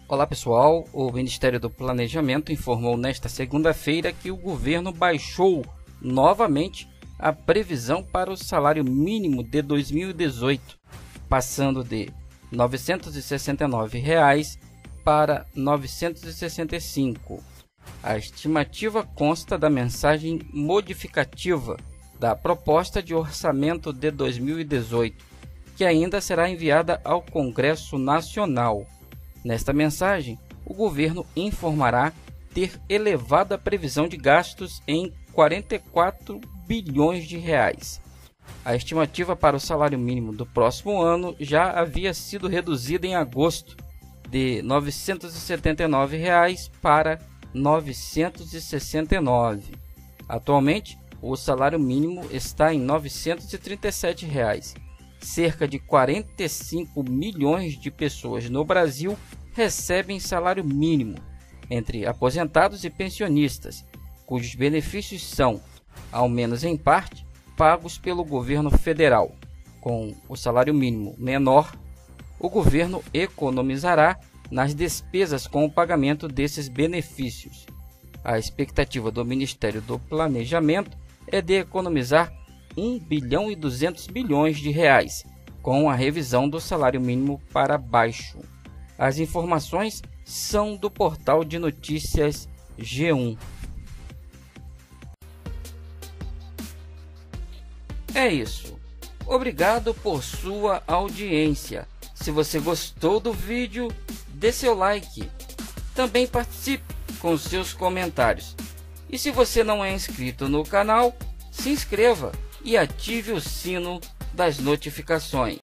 Olá pessoal, o Ministério do Planejamento informou nesta segunda-feira que o governo baixou novamente a previsão para o salário mínimo de 2018, passando de R$ 969 para R$ 965. A estimativa consta da mensagem modificativa da proposta de orçamento de 2018, que ainda será enviada ao Congresso Nacional. Nesta mensagem, o governo informará ter elevado a previsão de gastos em 44 bilhões de reais. A estimativa para o salário mínimo do próximo ano já havia sido reduzida em agosto, de R$ 979 para R$ 969. Atualmente, o salário mínimo está em R$ 937. Cerca de 45 milhões de pessoas no Brasil recebem salário mínimo, entre aposentados e pensionistas, cujos benefícios são, ao menos em parte, pagos pelo governo federal. Com o salário mínimo menor, o governo economizará nas despesas com o pagamento desses benefícios. A expectativa do Ministério do Planejamento é de economizar R$ 1 bilhão e 200 bilhões de reais, com a revisão do salário mínimo para baixo. As informações são do portal de notícias G1. É isso. Obrigado por sua audiência. Se você gostou do vídeo, dê seu like. Também participe com seus comentários. E se você não é inscrito no canal, se inscreva e ative o sino das notificações.